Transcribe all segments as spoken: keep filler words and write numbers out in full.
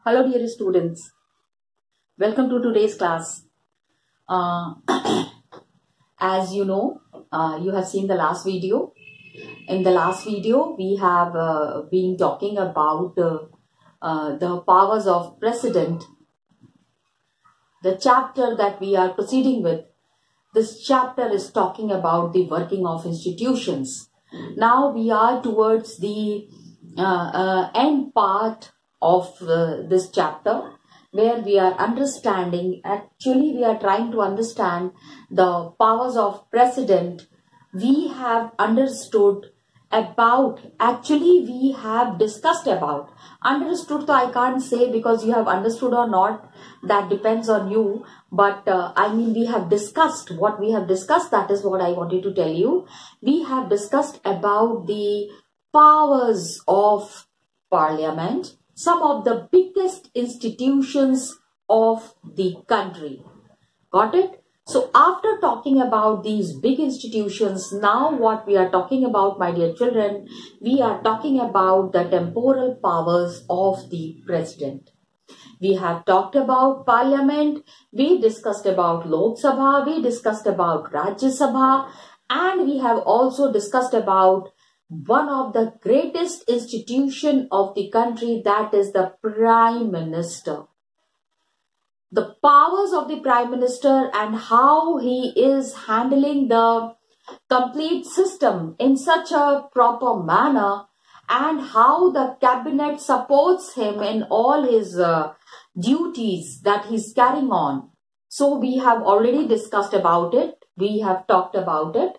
Hello dear students, welcome to today's class. Uh, as you know, uh, you have seen the last video. In the last video, we have uh, been talking about uh, uh, the powers of president. The chapter that we are proceeding with, this chapter is talking about the working of institutions. Now we are towards the uh, uh, end part of uh, this chapter, where we are understanding, actually we are trying to understand the powers of president. We have understood about, actually we have discussed about, understood so I can't say because you have understood or not, that depends on you, but uh, I mean we have discussed, what we have discussed, that is what I wanted to tell you. We have discussed about the powers of parliament, some of the biggest institutions of the country. Got it? So after talking about these big institutions, now what we are talking about, my dear children, we are talking about the temporal powers of the president. We have talked about parliament, we discussed about Lok Sabha, we discussed about Rajya Sabha, and we have also discussed about one of the greatest institution of the country, that is the Prime Minister. The powers of the Prime Minister and how he is handling the complete system in such a proper manner, and how the cabinet supports him in all his uh, duties that he's carrying on. So we have already discussed about it. We have talked about it.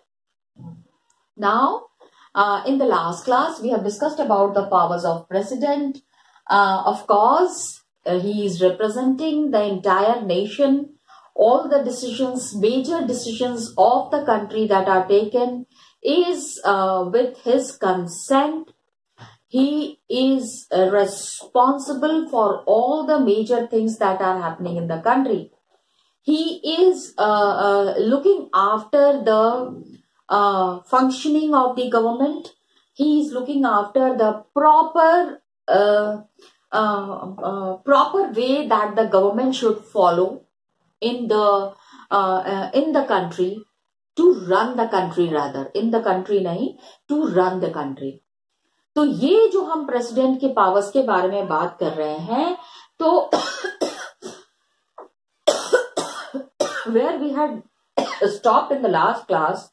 Now, uh, in the last class, we have discussed about the powers of president. Uh, of course, uh, he is representing the entire nation. All the decisions, major decisions of the country that are taken is uh, with his consent. He is uh, responsible for all the major things that are happening in the country. He is uh, uh, looking after the uh, functioning of the government. He is looking after the proper uh, uh, uh, proper way that the government should follow in the uh, uh, in the country, to run the country, rather in the country nahi, to run the country. तो ये जो हम president के powers के बारे में बात कर रहे हैं, तो where we had stopped in the last class,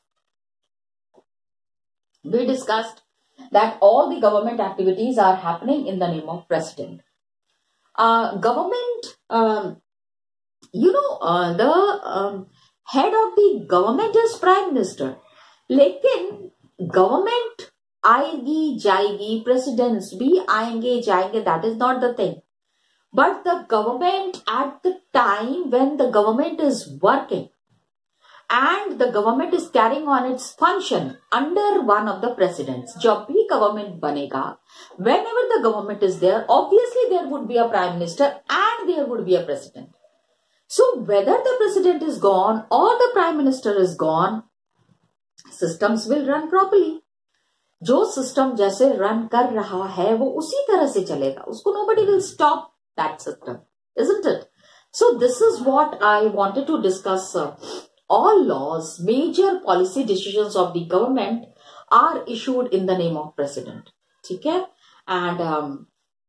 we discussed that all the government activities are happening in the name of president. Uh, government, um, you know, uh, the um, head of the government is Prime Minister. लेकिन government आएगी जाएगी, presidents भी आएंगे जाएंगे, that is not the thing. But the government at the time when the government is working and the government is carrying on its function under one of the presidents, जब भी government बनेगा, whenever the government is there, obviously there would be a prime minister and there would be a president. So whether the president is gone or the prime minister is gone, systems will run properly. जो system जैसे run कर रहा है वो उसी तरह से चलेगा, उसको nobody will stop that system, isn't it? So this is what I wanted to discuss. Uh, all laws, major policy decisions of the government are issued in the name of president. ठीक है? And um,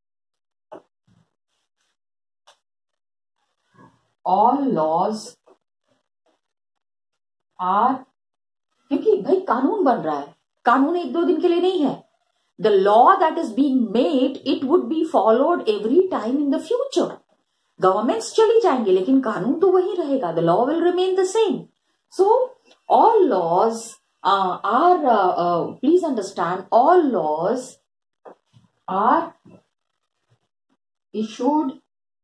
all laws are, क्योंकि भाई कानून बन रहा है, कानून एक दो दिन के लिए नहीं है. The law that is being made, it would be followed every time in the future. Governments चली जाएंगे लेकिन कानून तो वही रहेगा. The law will remain the same. So all laws uh, are, uh, uh, please understand, all laws are issued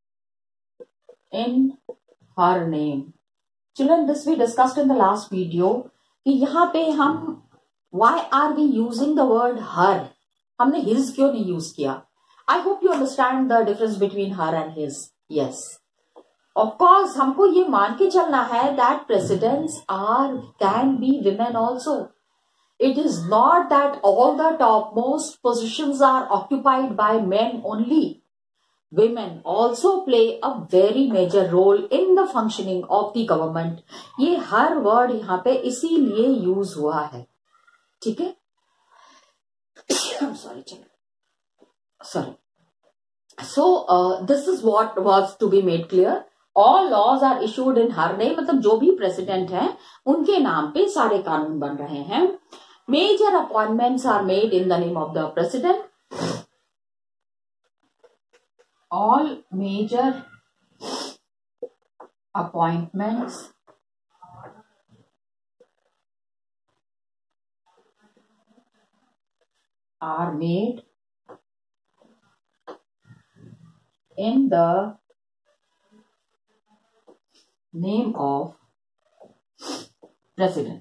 in her name. Children, this we discussed in the last video. कि यहाँ पे हम, why are we using the word her? हमने his क्यों नहीं use किया? I hope you understand the difference between her and his. Yes. Of course, हमको ये मान के चलना है that presidents are, can be women also. It is not that all the topmost positions are occupied by men only. women also play a very major role in the functioning of the government. ये हर word यहाँ पे इसीलिए use हुआ है, ठीक है. Sorry sorry So uh, this is what was to be made clear. All laws are issued in her name. मतलब जो भी प्रेसिडेंट हैं उनके नाम पे सारे कानून बन रहे हैं. Major appointments are made in the name of the president. All major appointments are made in the name of president.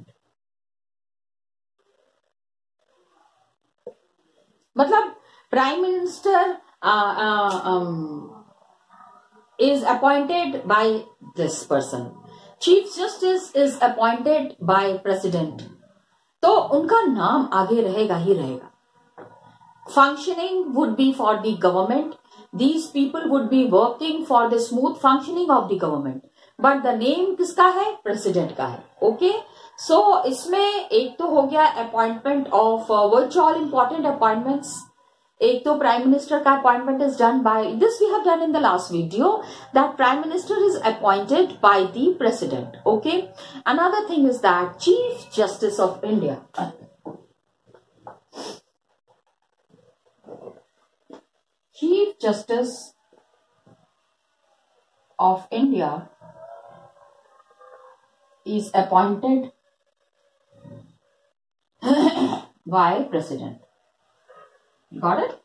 मतलब prime minister uh, um, is appointed by this person. Chief Justice is appointed by President. तो उनका नाम आगे रहेगा ही रहेगा. Functioning would be for the government. These people would be working for the smooth functioning of the government. But the name किसका है? President का है. Okay? So इसमें एक तो हो गया appointment of uh, which all important appointments. एक तो प्राइम मिनिस्टर का appointment is done by this we have done in the last video that prime minister is appointed by the president. Okay. Another thing is that chief justice of India chief justice of India is appointed by president. Got it?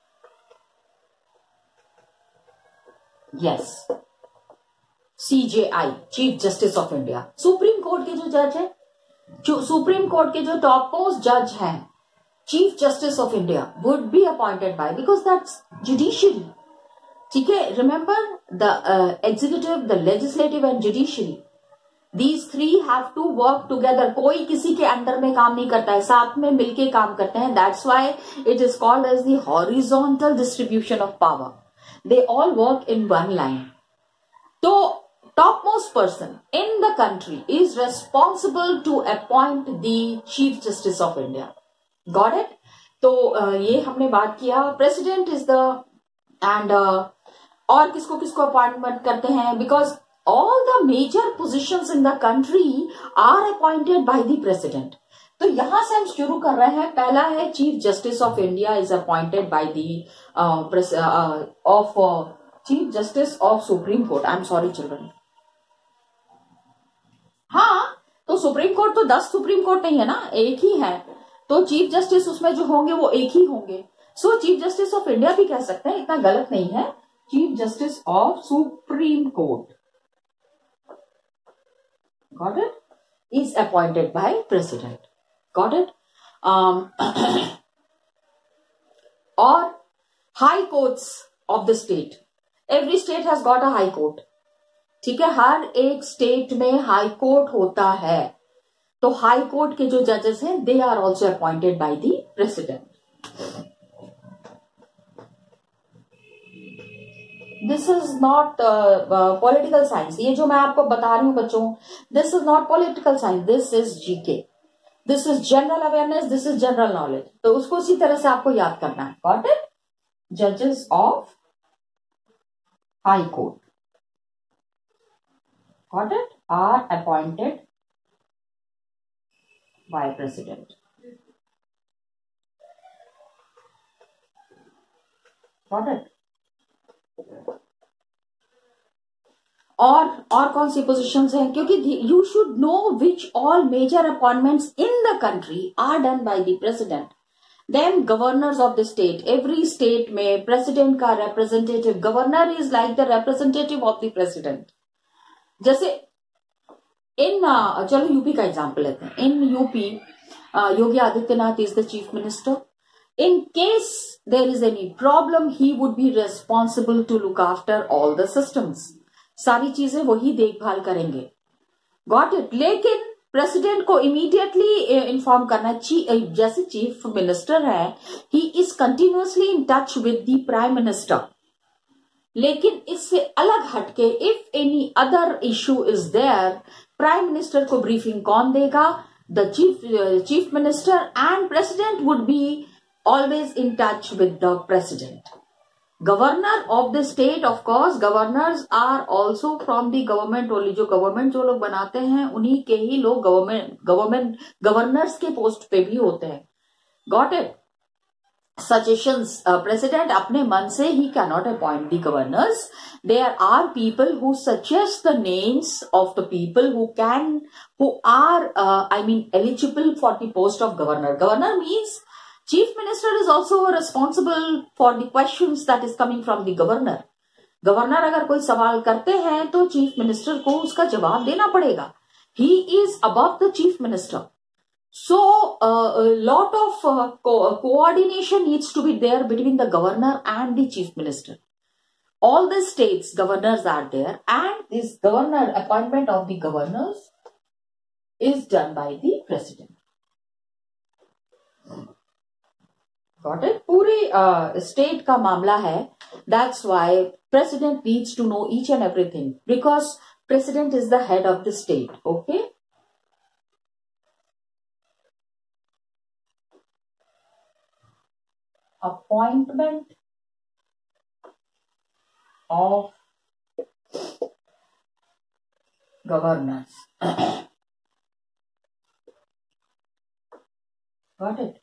Yes. C J I, Chief Justice of India. Supreme court के जो जज है, जो supreme court के जो top most जज हैं, chief justice of India would be appointed by because that's judiciary. ठीक है. Remember the uh, executive, the legislative and judiciary. These three have to work together. कोई किसी के अंडर में काम नहीं करता है, साथ में मिलके काम करते हैं. That's why it is called as the horizontal distribution of power. They all work in one line. तो topmost person in the country is responsible to appoint the Chief Justice of India. Got it? तो uh, ये हमने बात किया. President is the and uh, और किसको किसको appointment करते हैं because all the major positions in the country are appointed by the president. तो यहां से हम शुरू कर रहे हैं. पहला है chief justice of India is appointed by the of chief justice of supreme court. I am sorry children. हाँ, तो सुप्रीम कोर्ट तो दस सुप्रीम कोर्ट नहीं है ना, एक ही है. तो चीफ जस्टिस उसमें जो होंगे वो एक ही होंगे. So chief justice of India भी कह सकते हैं, इतना गलत नहीं है. Chief justice of supreme court got it is appointed by president. Got it? um or high courts of the state. Every state has got a high court. ठीक है. हर एक स्टेट में हाई कोर्ट होता है. तो हाई कोर्ट के जो जजेस हैं they are also appointed by the president. This is not political science. ये जो मैं आपको बता रही हूं बच्चों, this is not political science, this is GK, this is general awareness, this is general knowledge. तो उसको उसी तरह से आपको याद करना है. Got it? जजेस of high court got it are appointed by president. Got it? और और कौन सी पोजीशंस हैं, क्योंकि you should know which all major appointments in the country are done by the president. Then governors of the state. Every state में president का representative, governor is like the representative of the president. जैसे in चलो UP का example लेते हैं. In UP Yogi Adityanath is the chief minister. In case there is any problem, he would be responsible to look after all the systems. सारी चीजें वही देखभाल करेंगे. Got it? लेकिन प्रेसिडेंट को इमीडिएटली इन्फॉर्म करना. जैसे चीफ मिनिस्टर है, he is continuously in touch with the prime minister. लेकिन इससे अलग हटके if any other issue is there, prime minister को ब्रीफिंग कौन देगा? The chief chief minister, and president would be always in touch with the president. Governor of the state, of course governors are also from the government only. जो government जो लोग बनाते हैं उन्हीं के ही लोग गवर्नमेंट गवर्नमेंट गवर्नर्स के पोस्ट पे भी होते हैं. Got it? Suggestions, uh, president अपने मन से he cannot appoint the governors. There are people who suggest the names of the people who can, who are, uh, I mean, eligible for the post of governor. Governor means chief minister is also responsible for the questions that is coming from the governor. Governor अगर कोई सवाल करते हैं तो chief minister को उसका जवाब देना पड़ेगा. He is above the chief minister. So, uh, a lot of uh, co coordination needs to be there between the governor and the chief minister. All the states governors are there, and this governor appointment of the governors is done by the president. Got it? पूरे uh, state का मामला है. That's why president needs to know each and everything, because president is the head of the state. Okay. Appointment of governors. Got it?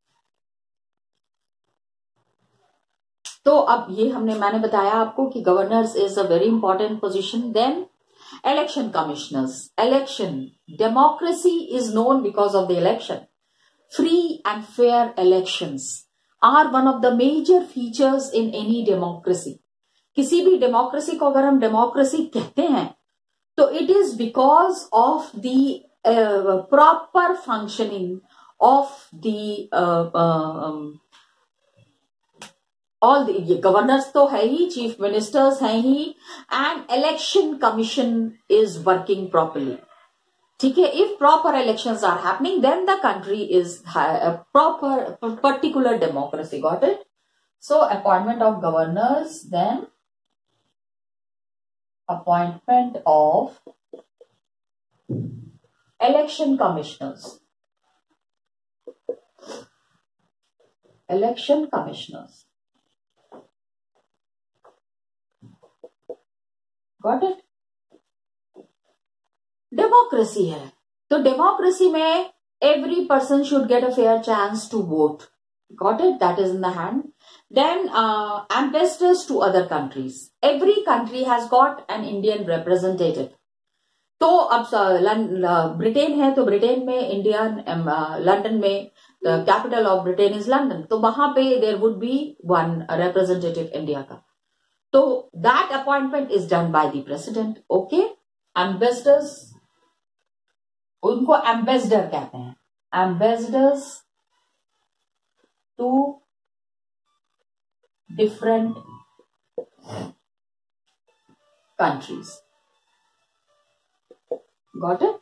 तो अब ये हमने मैंने बताया आपको कि governors is a very important position. Then election commissioners. Election, democracy is known because of the election. Free and fair elections are one of the major features in any democracy. किसी भी डेमोक्रेसी को अगर हम democracy कहते हैं तो it is because of the uh, proper functioning of the uh, uh, um, all the ये governors तो है ही, चीफ मिनिस्टर्स हैं ही, and election commission is working properly. ठीक है? If proper elections are happening then the country is proper particular democracy. Got it? So appointment of governors, then appointment of election commissioners. Election commissioners. Got it? Democracy है तो democracy में every person should get a fair chance to vote. Got it? That is in the hand. Then ambassadors to other countries. Every country has got an Indian representative. तो अब Britain है तो Britain में Indian, London में capital of Britain is London, तो वहां पे there would be one representative India का. तो that appointment is done by the president. Okay. Ambassadors, उनको एम्बेसडर कहते हैं. Ambassadors to different countries. Got it?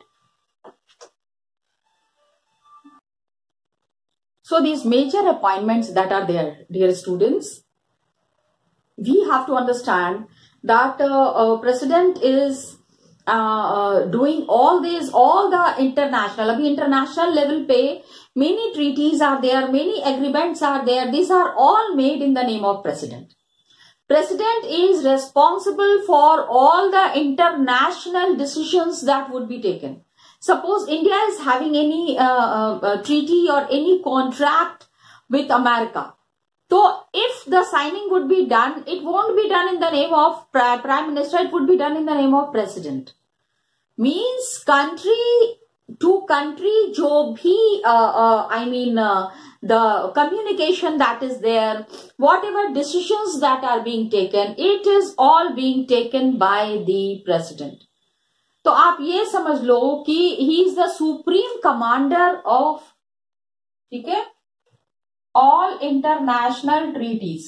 So these major appointments that are there, dear students, we have to understand that uh, uh, president is uh, uh, doing all this, all the international, abhi international level pe many treaties are there, many agreements are there. These are all made in the name of president. President is responsible for all the international decisions that would be taken. Suppose India is having any uh, uh, treaty or any contract with America. So if the signing would be done, it won't be done in the name of Prime Minister, it would be done in the name of President. Means country to country, jo bhi, uh, uh, I mean, uh, the communication that is there, whatever decisions that are being taken, it is all being taken by the President. तो आप ये समझ लो कि he is the supreme commander of, ठीक है, all international treaties.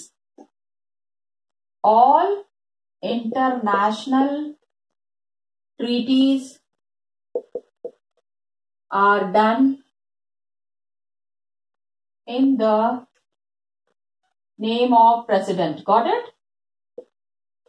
All international treaties are done in the name of president. Got it?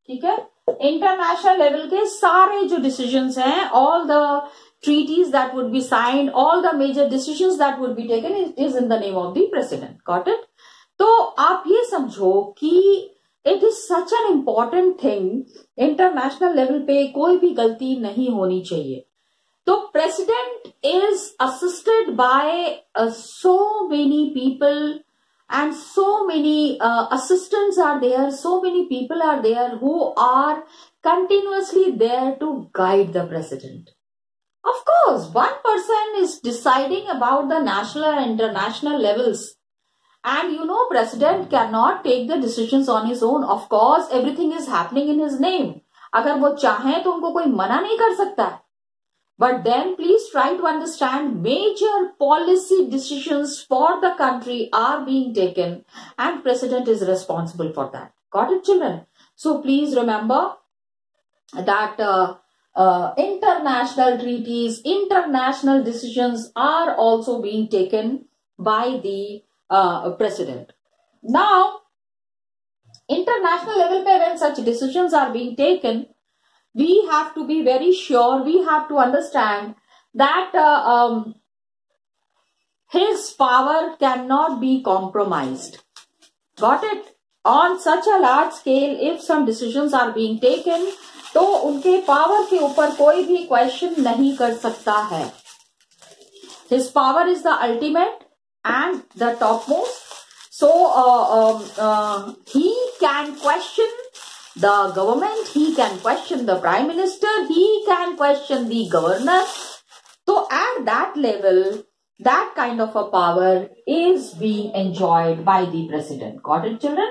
ठीक है, इंटरनेशनल लेवल के सारे जो डिसीजंस हैं, all the treaties that would be signed, all the major decisions that would be taken is, is in the name of the president. Got it? तो आप ये समझो कि it is such an important thing, international level पे कोई भी गलती नहीं होनी चाहिए. तो president is assisted by uh, so many people and so many uh, assistants are there, so many people are there who are continuously there to guide the president. Of course, one person is deciding about the national and international levels. And you know, president cannot take the decisions on his own. Of course, everything is happening in his name. अगर वो चाहें तो उनको कोई मना नहीं कर सकता. But then please try to understand, major policy decisions for the country are being taken and president is responsible for that. Got it, children? So please remember that uh, Uh, international treaties, international decisions are also being taken by the uh, president. Now, international level pe when such decisions are being taken, we have to be very sure, we have to understand that uh, um, his power cannot be compromised. Got it? On such a large scale, if some decisions are being taken, तो उनके power के ऊपर कोई भी question नहीं कर सकता है. His power is the ultimate and the topmost. So uh, um, uh, he can question the government, he can question the prime minister, he can question the governor. So at that level, that kind of a power is being enjoyed by the president. Got it, children?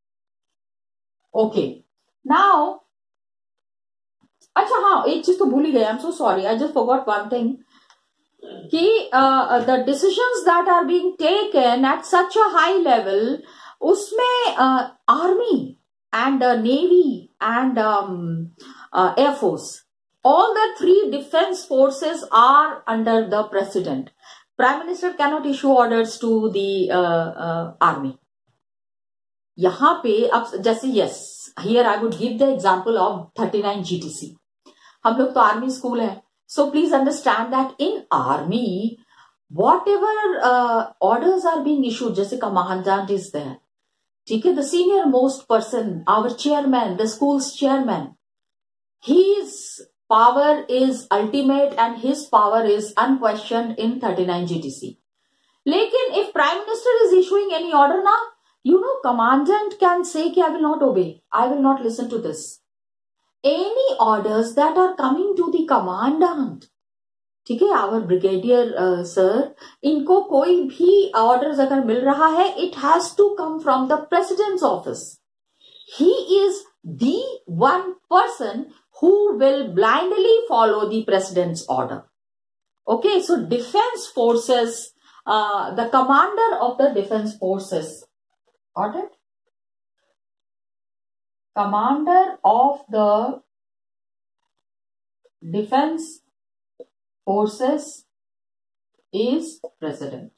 Okay. Now, अच्छा हाँ, एक चीज तो भूल ही गए. I am so sorry, I just forgot one thing कि the decisions that are being taken at such a high level, उसमें army and navy and air force, all the three defense forces are under the president. Prime Minister cannot issue orders to the uh, uh, army. यहाँ पे अब जैसे yes, here I would give the example of thirty-nine G T C. हम लोग तो army school है. So please understand that in army, whatever uh, orders are being issued, जैसे commandant is there, ठीक है, the senior most person, our chairman, the school's chairman, his power is ultimate and his power is unquestioned in thirty-nine G T C. लेकिन if prime minister is issuing any order now, you know, commandant can say कि I will not obey, I will not listen to this. Any orders that are coming to the commandant, ठीक है, our brigadier uh, sir, इनको कोई भी orders अगर मिल रहा है, it has to come from the president's office. He is the one person who will blindly follow the president's order. Okay, so defense forces, uh, the commander of the defense forces, got it? Commander of the defense forces is president.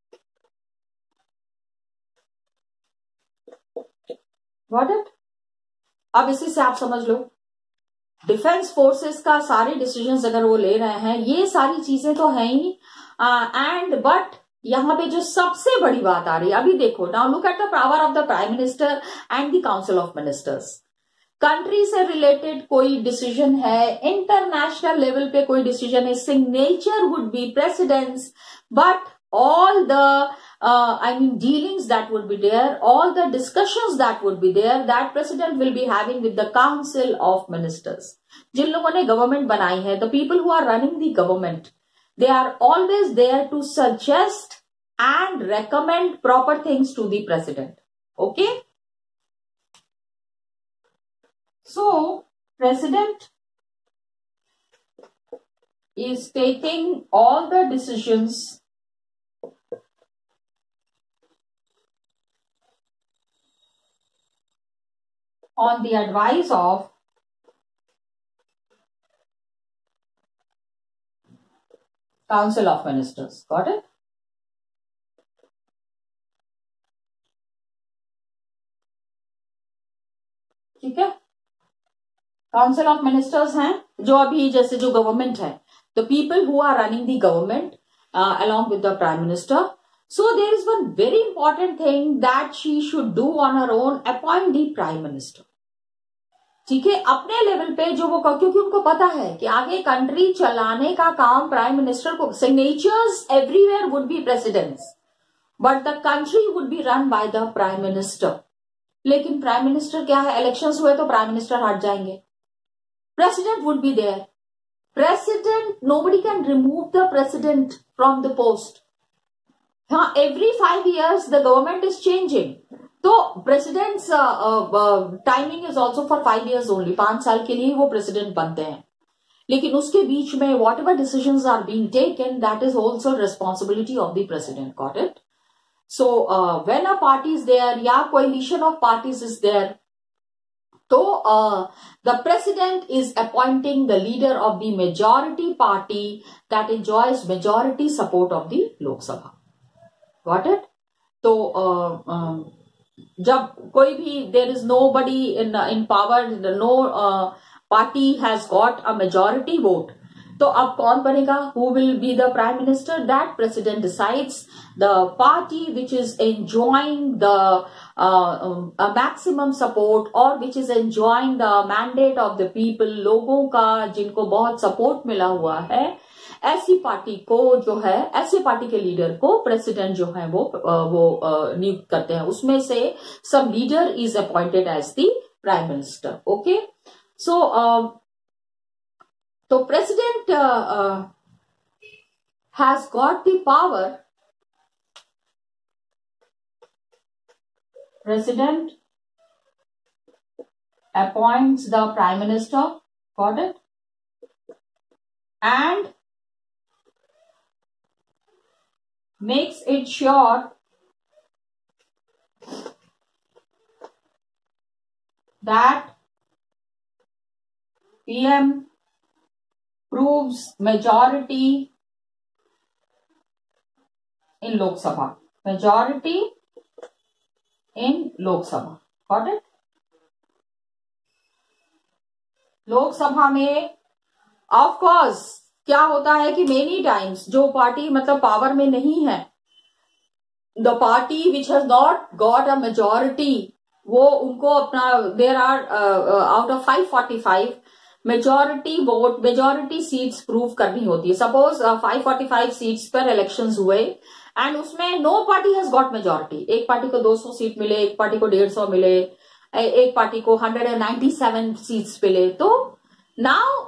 Got it? अब इसी से आप समझ लो, defence forces का सारे decisions अगर वो ले रहे हैं, ये सारी चीजें तो हैं ही. एंड बट यहाँ पे जो सबसे बड़ी बात आ रही है, अभी देखो, now look at the power of the prime minister and the council of ministers. Country से रिलेटेड कोई डिसीजन है, इंटरनेशनल लेवल पे कोई डिसीजन है, signature would be president's, but all the uh, I mean dealings that would be there, all the discussions that would be there, that president will be having with the council of ministers. जिन लोगों ने government बनाई है, the people who are running the government, they are always there to suggest and recommend proper things to the president. Okay, so president is taking all the decisions on the advice of Council of Ministers. Got it? ठीक है? Council of ministers हैं जो अभी जैसे जो government है, the people who are running the government along with the prime minister. So there is one very important thing that she should do on her own, appoint the prime minister. ठीक है, अपने level पे जो वो, क्योंकि उनको पता है कि आगे कंट्री चलाने का काम प्राइम मिनिस्टर को, signatures everywhere would be president's but the country would be run by the prime minister. लेकिन प्राइम मिनिस्टर क्या है, इलेक्शंस हुए तो प्राइम मिनिस्टर हट जाएंगे, president would be there. President, nobody can remove the president from the post. हाँ, every five years the government is changing. तो president's uh, uh, timing is also for five years only. पांच साल के लिए वो president बनते हैं. लेकिन उसके बीच में whatever decisions are being taken, that is also responsibility of the president. Got it? So uh, when a party is there या coalition of parties is there, so uh, the president is appointing the leader of the majority party that enjoys majority support of the Lok Sabha. Got it? So uh, um, जब कोई भी, there is nobody in in power, no uh, party has got a majority vote. तो अब कौन बनेगा, who will be the prime minister? That president decides. The party which is enjoying the uh, um, a maximum support or which is enjoying the mandate of the people, लोगों का जिनको बहुत support मिला हुआ है, ऐसी पार्टी को जो है, ऐसे पार्टी के लीडर को प्रेसिडेंट जो है वो वो नियुक्त करते हैं. उसमें से some leader is appointed as the prime minister. Okay, so uh, तो president uh, uh, has got the power. President appoints the prime minister. Got it? And makes it sure that P M proves majority in Lok Sabha. Majority in Lok Sabha. Got it? लोक सभा में of course क्या होता है कि many times जो party मतलब power में नहीं है, the party which has not got a majority, वो उनको अपना, there are out of five forty five majority vote, majority seats prove करनी होती है. Suppose five forty five seats पर इलेक्शंस हुए एंड उसमें no party has got majority. एक पार्टी को दो सौ सीट मिले, एक पार्टी को डेढ़ सौ मिले, एक पार्टी को hundred and ninety seven seats मिले. तो नाउ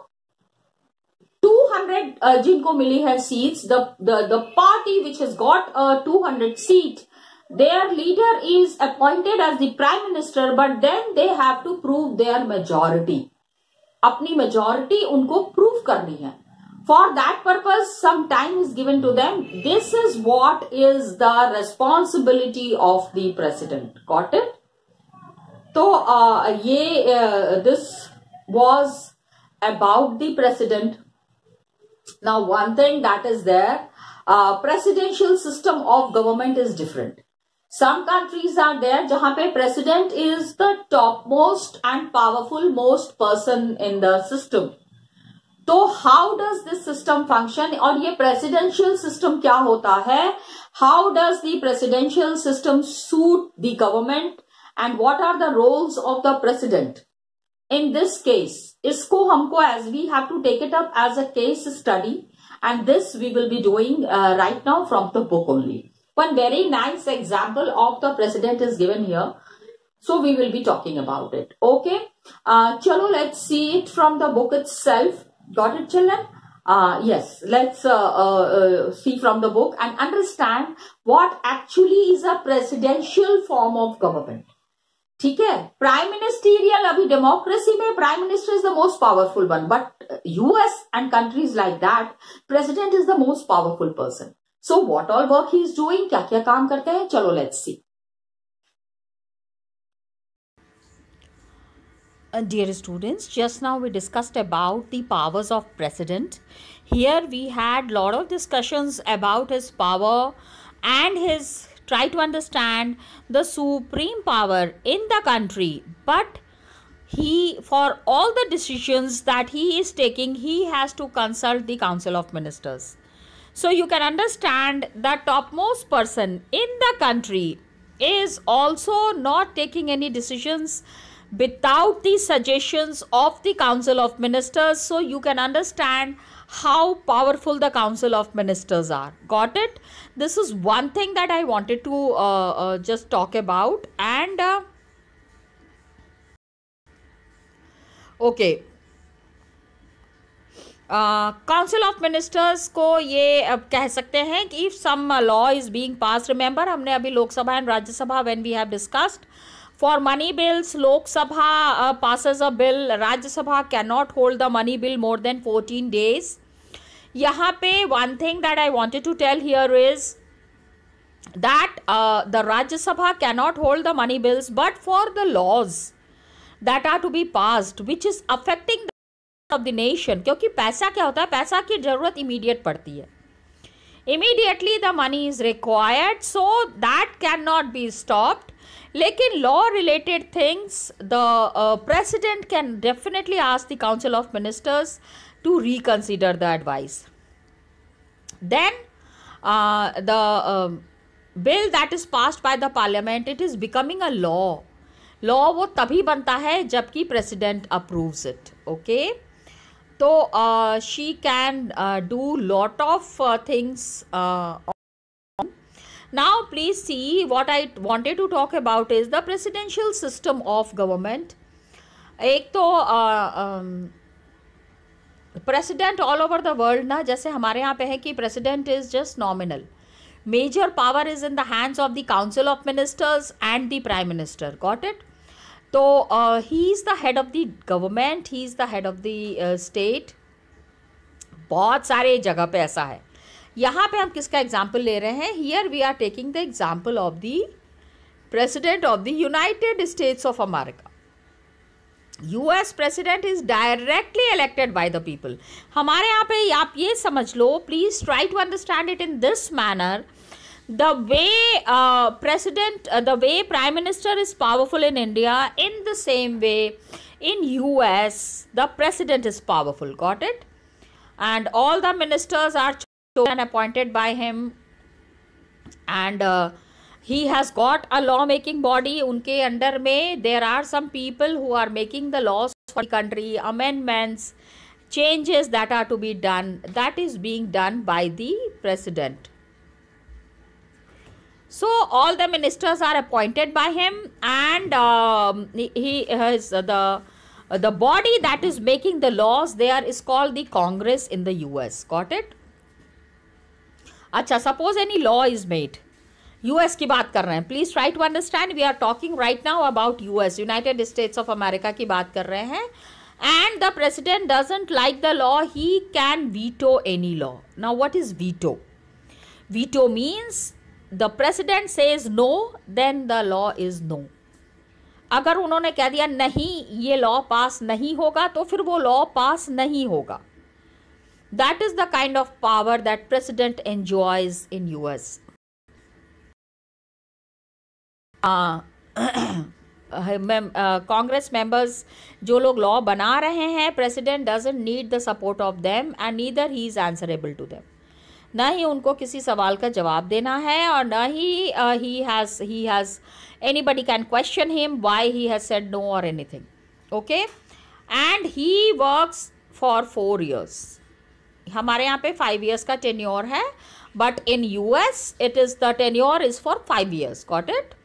टू हंड्रेड जिनको मिली है seats, the party which has got two hundred seat, their leader is appointed as the prime minister, but then they have to prove their majority. अपनी majority उनको prove करनी है. For that purpose some time is given to them. This is what is the responsibility of the president. Got it? तो uh, ये this was about the president. Now one thing that is there, presidential system of government is different. Some countries are there जहां पे president is the topmost and powerful most person in the system. तो how does this system function? और ये presidential system क्या होता है? How does the presidential system suit the government and what are the roles of the president? In this case, इसको हमको as we have to take it up as a case study, and this we will be doing uh, right now from the book only. One very nice example of the president is given here. So we will be talking about it. Okay. Uh, chalo, let's see it from the book itself. Got it, children? Uh, yes. Let's uh, uh, uh, see from the book and understand what actually is a presidential form of government. ठीक है? Prime ministerial, अभी democracy में prime minister is the most powerful one. But U S and countries like that, president is the most powerful person. So what all work he is doing, क्या क्या काम करते हैं, चलो let's see. Uh, dear students, just now we discussed about the powers of president. Here we had lot of discussions about his power and his try to understand the supreme power in the country. But he, for all the decisions that he is taking, he has to consult the Council of Ministers. So you can understand the topmost person in the country is also not taking any decisions without the suggestions of the Council of Ministers. So you can understand how powerful the Council of Ministers are. Got it? This is one thing that I wanted to uh, uh, just talk about. And uh, okay, council of ministers को ये अब कह सकते हैं कि if some law is being pass, remember हमने अभी Lok Sabha and Rajya Sabha when we have discussed for money bills, Lok Sabha passes a bill, Rajya Sabha can not hold the money bill more than fourteen days. यहाँ पे one thing that I wanted to tell here is that uh, the Rajya Sabha cannot hold the money bills, but for the laws that are to be passed which is affecting the of the nation, क्योंकि पैसा क्या होता है, पैसा की जरूरत immediate पड़ती है, immediately the money is required, so that cannot be stopped. लेकिन law related things the uh, president can definitely ask the Council of Ministers to reconsider the advice. Then uh, the uh, bill that is passed by the parliament, it is becoming a law. law वो तभी बनता है जबकि president approves it. Okay, so uh, she can uh, do lot of uh, things. Uh, now please see, what I wanted to talk about is the presidential system of government. एक तो president all over the world ना, जैसे हमारे यहाँ पे है कि president is just nominal, major power is in the hands of the Council of Ministers and the Prime Minister. Got it? So uh, he is the head of the government, he is the head of the uh, state. बहुत सारे जगह पे ऐसा है. यहाँ पे हम किसका एग्जाम्पल ले रहे हैं? Here we are taking the example of the President of the United States of America. U S President is directly elected by the people. हमारे यहाँ पे आप ये समझ लो, please try to understand it in this manner. The way uh, President, uh, the way Prime Minister is powerful in India, in the same way in U S the President is powerful. Got it? And all the ministers are chosen and appointed by him, and uh, he has got a law making body. उनके under में there are some people who are making the laws for the country, amendments, changes that are to be done, that is being done by the president. So all the ministers are appointed by him, and um, he has uh, the uh, the body that is making the laws there is called the Congress in the U S. Got it? अच्छा, suppose any law is made. U S की बात कर रहे हैं. Please try to understand. We are talking right now about U S, United States of America की बात कर रहे हैं. And the president doesn't like the law. He can veto any law. Now, what is veto? Veto means the president says no, then the law is no. अगर उन्होंने कह दिया नहीं, ये लॉ पास नहीं होगा, तो फिर वो लॉ पास नहीं होगा. That is the kind of power that president enjoys in U S. Congress members जो लोग लॉ बना रहे हैं, president doesn't need the support of them and neither he is answerable to them. ना ही उनको किसी सवाल का जवाब देना है, और ना ही he has he has anybody can question him why he has said no और anything. Okay, and he works for four years. हमारे यहाँ पे फाइव इयर्स का टेन्योर है, but in US it is the tenure is for five years. Got it?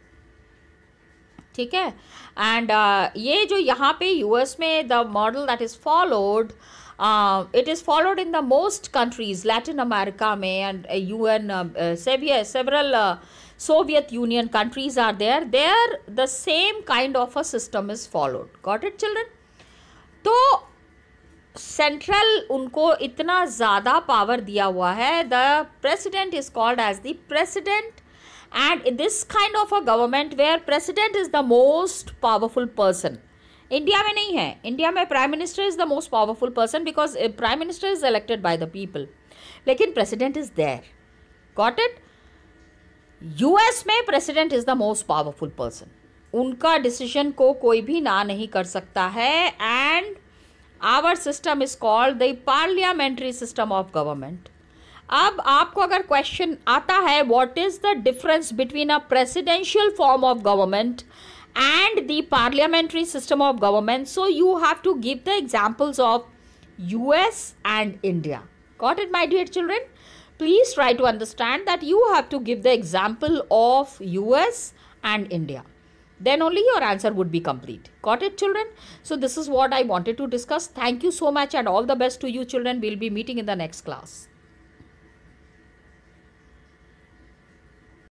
ठीक है. And uh, ये जो यहाँ पे यूएस में the model that is followed, it is followed in the most countries, Latin America में and UN several Soviet Union countries are there, there the same kind of a system is followed. Got it children? तो central उनको इतना ज़्यादा power दिया हुआ है. The president is called as the president. And in this kind of a government where president is the most powerful person, India में नहीं है. India में prime minister is the most powerful person because prime minister is elected by the people. लेकिन president is there. Got it? U S में president is the most powerful person. उनका decision को कोई भी ना नहीं कर सकता है. And our system is called the parliamentary system of government. अब आपको अगर क्वेश्चन आता है what is the difference between a presidential form of government and the parliamentary system of government, so you have to give the examples of U S and India. Got it, my dear children? Please try to understand that you have to give the example of U S and India. Then only your answer would be complete. Got it, children? So this is what I wanted to discuss. Thank you so much and all the best to you, children. We'll be meeting in the next class.